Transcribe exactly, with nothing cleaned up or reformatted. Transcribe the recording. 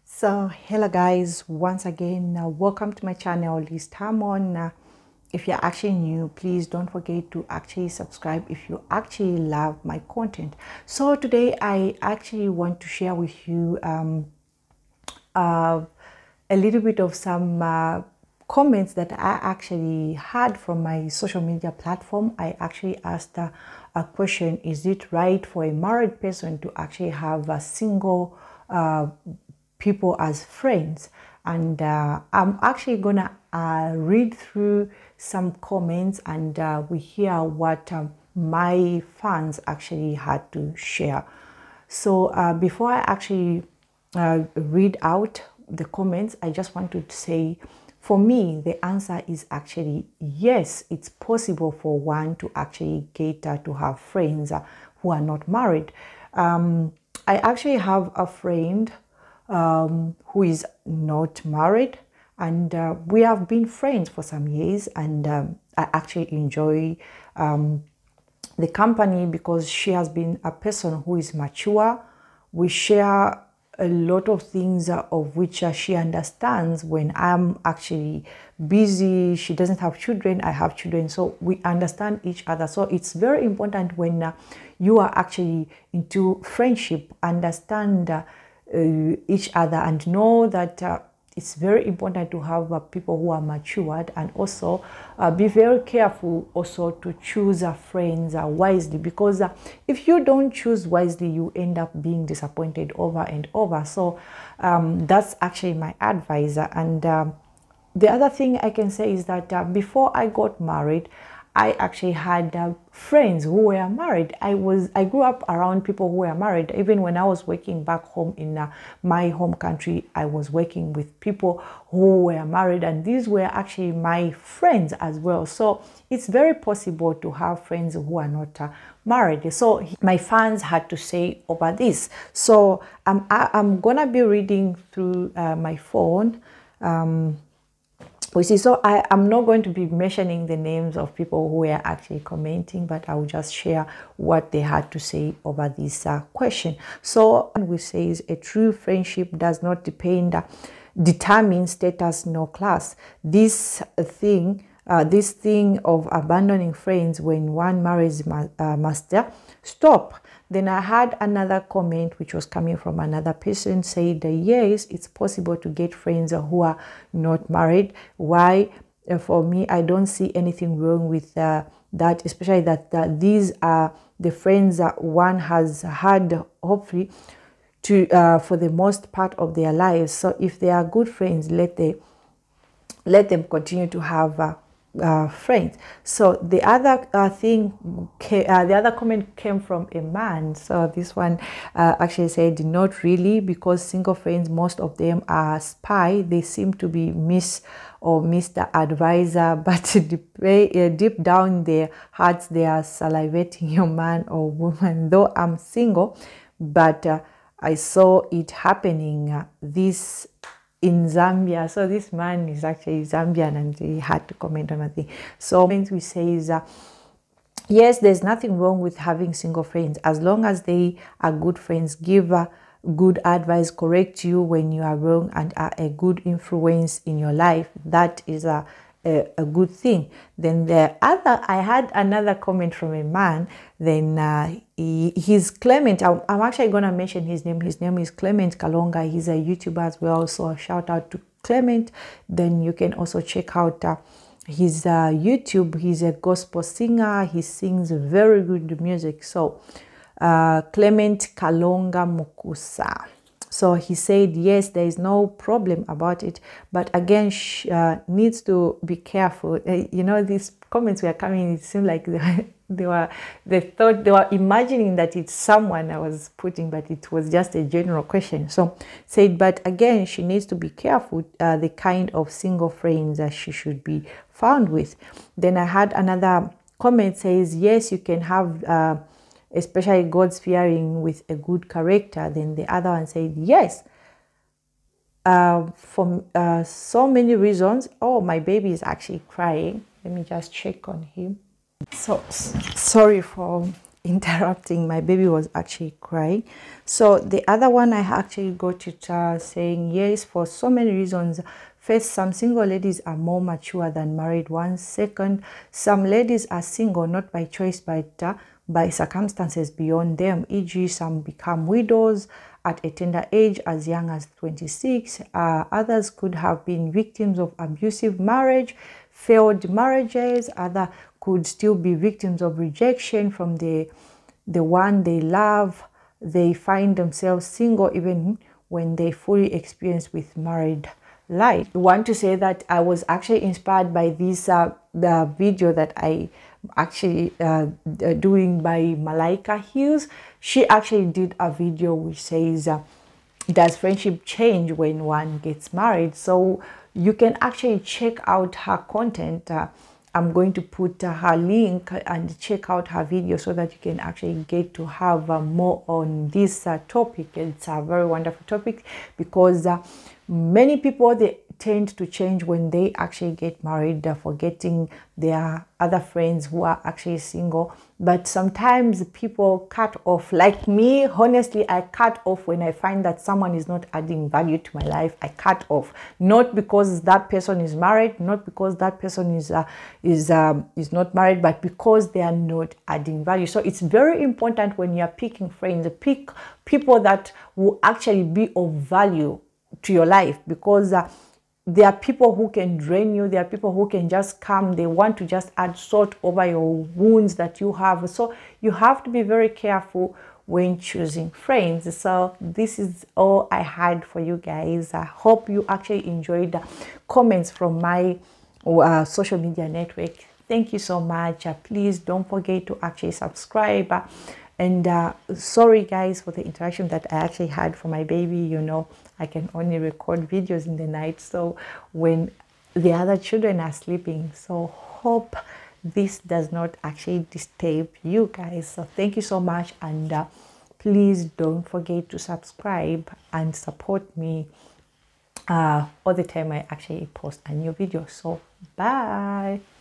So hello guys, once again uh, welcome to my channel, Liz Tamon. Uh, if you're actually new, please don't forget to actually subscribe if you actually love my content. So today I actually want to share with you um, uh, a little bit of some uh, comments that I actually had from my social media platform. I actually asked uh, a question: is it right for a married person to actually have a single uh, people as friends? And uh, I'm actually gonna uh, read through some comments and uh, we hear what um, my fans actually had to share. So uh, before I actually uh, read out the comments, I just want to say, for me, the answer is actually yes. It's possible for one to actually get uh, to have friends uh, who are not married. Um, I actually have a friend um, who is not married, and uh, we have been friends for some years, and um, I actually enjoy um, the company because she has been a person who is mature. We share a lot of things uh, of which uh, she understands. When I'm actually busy, she doesn't have children, I have children, so we understand each other. So it's very important when uh, you are actually into friendship, understand uh, uh, each other and know that uh, it's very important to have uh, people who are matured, and also uh, be very careful also to choose uh, friends uh, wisely, because uh, if you don't choose wisely, you end up being disappointed over and over. So um, that's actually my advice. And um, the other thing I can say is that uh, before I got married, I actually had uh, friends who were married. I was I grew up around people who were married. Even when I was working back home in uh, my home country, I was working with people who were married, and these were actually my friends as well. So it's very possible to have friends who are not uh, married. So my fans had to say over this. So um, I, I'm gonna be reading through uh, my phone. Um, We see, so I am not going to be mentioning the names of people who were actually commenting, but I will just share what they had to say over this uh, question. So, we says a true friendship does not depend, uh, determine status nor class. This thing, uh, this thing of abandoning friends when one marries ma uh, master, stop. Then I had another comment which was coming from another person, said, yes, it's possible to get friends who are not married. Why? Uh, for me, I don't see anything wrong with uh, that, especially that uh, these are the friends that one has had, hopefully, to uh, for the most part of their lives. So if they are good friends, let they let them continue to have uh, uh, friends. So the other uh, thing, came, uh, the other comment came from a man. So this one uh, actually said, not really, because single friends, most of them are spy. They seem to be Miss or Mister Advisor, but deep, uh, deep down in their hearts, they are salivating your man or woman. Though I'm single, but uh, I saw it happening. Uh, this in Zambia. So this man is actually Zambian, and he had to comment on a thing. So we say is uh, yes, there's nothing wrong with having single friends as long as they are good friends, give uh, good advice, correct you when you are wrong, and are a good influence in your life. That is a A, a good thing. Then the other, I had another comment from a man. Then uh, he, he's Clement. I'm, I'm actually gonna mention his name. His name is Clement Kalonga. He's a YouTuber as well. So a shout out to Clement. Then you can also check out uh, his uh, YouTube. He's a gospel singer. He sings very good music. So uh, Clement Kalonga Mukusa. So he said, yes, there is no problem about it. But again, she uh, needs to be careful. Uh, you know, these comments were coming, it seemed like they, they were, they thought, they were imagining that it's someone I was putting, but it was just a general question. So said, but again, she needs to be careful, uh, the kind of single friends that she should be found with. Then I had another comment says, yes, you can have uh, especially God's fearing with a good character. Then the other one said, yes, uh, for uh, so many reasons. Oh, my baby is actually crying. Let me just check on him. So sorry for interrupting. My baby was actually crying. So the other one, I actually got it uh, saying yes, for so many reasons. First, some single ladies are more mature than married ones. Second, some ladies are single not by choice but uh, by circumstances beyond them, for example some become widows at a tender age as young as twenty-six. Uh, others could have been victims of abusive marriage, failed marriages. Others could still be victims of rejection from the, the one they love. They find themselves single even when they fully experience with married life. I want to say that I was actually inspired by this uh, the video that I actually uh, doing by Malaika Hughes. She actually did a video which says uh, does friendship change when one gets married? So you can actually check out her content. uh, I'm going to put uh, her link and check out her video so that you can actually get to have uh, more on this uh, topic. It's a very wonderful topic because uh, many people, they tend to change when they actually get married, uh, forgetting their other friends who are actually single. But sometimes people cut off, like me. Honestly, I cut off when I find that someone is not adding value to my life. I cut off, not because that person is married, not because that person is uh, is um, is not married, but because they are not adding value. So it's very important when you are picking friends, pick people that will actually be of value to your life, because uh, there are people who can drain you. There are people who can just come, they want to just add salt over your wounds that you have. So you have to be very careful when choosing friends. So this is all I had for you guys. I hope you actually enjoyed the comments from my uh, social media network. Thank you so much. Uh, please don't forget to actually subscribe. Uh, and uh, sorry guys for the interaction that I actually had for my baby. You know, I can only record videos in the night, so when the other children are sleeping. So hope this does not actually disturb you guys. So thank you so much, and uh, please don't forget to subscribe and support me uh, all the time I actually post a new video. So bye.